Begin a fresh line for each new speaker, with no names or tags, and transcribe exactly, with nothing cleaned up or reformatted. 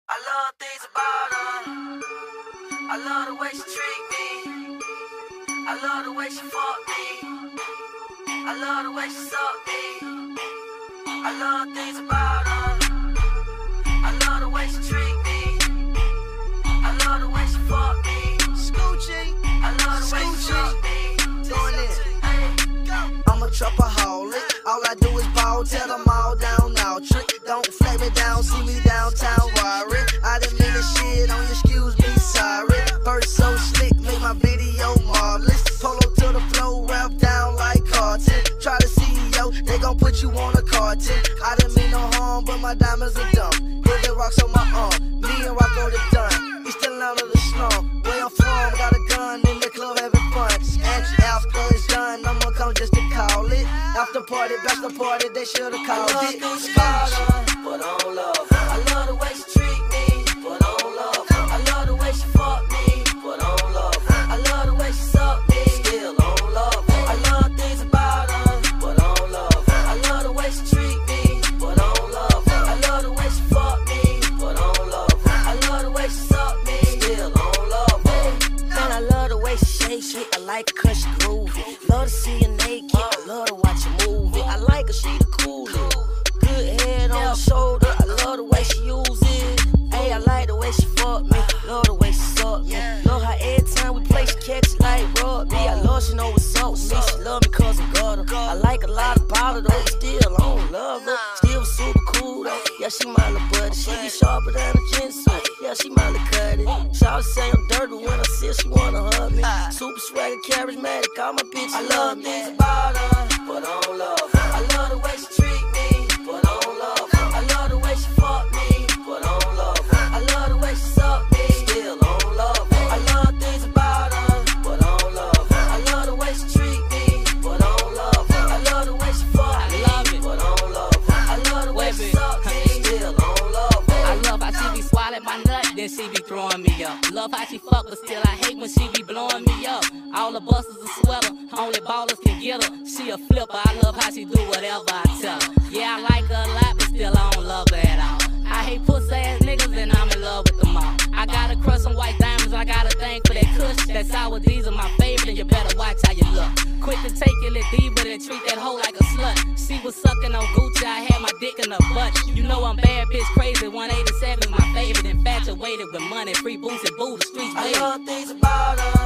I love things about her. I love the way she treat me. I love the way she fuck me. I love the way she suck me. I love things about her. I love the way she treat me. I love the way she fuck me. Scoochie. I love the way she suck me. Doing it. I'm a trapaholic. All I do is ball. Tell them all down now. Trick. Don't flag me down. See me downtown. Roaring. I didn't mean to shit on you. Excuse me. Sorry. First so slick. Make my video marvelous. Polo to the flow. Rap down like carton. Try to see yo. They gon' put you on a carton. I didn't mean no harm. But my diamonds are dumb. Hit the rocks on my arm. Me and Rocko the done. He's still out of the snow. Where I'm from. Got a gun in the club having fun. And after it's done, I'ma come just to call it. After party, best the party, they should've called it. But I don't love her. I love the way she treat me, but I don't love her. I love the way she fuck me, but I don't love her. I love the way she suck me, still I don't love her. I love things about her, but I don't love her. I love the way she treat me, but I don't love her. I love the way she fuck me, but I don't love her. I love the way she suck me, still I don't love her. Man, I love the way she shake it. I like her 'cause she groovy. Love to see her naked. I love to watch her move it. I like her, she the coolest. Good head on her shoulder. I love the way she use it. Hey, I like the way she fuck me. Love the way she suck me. Love how every time we play she catch it like rugby. I love she know what's up with me. She love me 'cause I got her. I like a lot about her though. Still, I don't love her. Still super cool though. Yeah, she my little buddy. She be sharper than a ginseng. Yeah, she my little cutty. Shawty say I'm dirty when I see her, she wanna hug me. Super swagger, charismatic, all my bitches I love things about her, but I don't love her. I love the way she treat me, but I don't love her. I love the way she fuck me, but I don't love her. I love the way she suck me, still I don't love her. I love things about her, but I don't love her. I love the way she treat me, but I don't love her. I love the way she fuck me, but I don't love her. I love the way she suck me, still I don't love her.
I love how she be swallowing my nut, then she be throwing me up. Love how she fuck, but still I hate when she be blowing me up. All the busters are sweater, only ballers can get her. She a flipper, I love how she do whatever I tell her. Yeah, I like her a lot, but still I don't love her at all. I hate pussy ass niggas and I'm in love with them all. I got a crush on white diamonds, I got a thing for that kush. That sour D's are my favorite, and you better watch how you look. Quick to take your little diva and treat that hoe like a slut. She was sucking on Gucci, I had my dick in her butt. You know I'm bad bitch crazy, one eighty-seven is my favorite. Infatuated with money, free boots and boo, the streets
I
baby.
love things about her.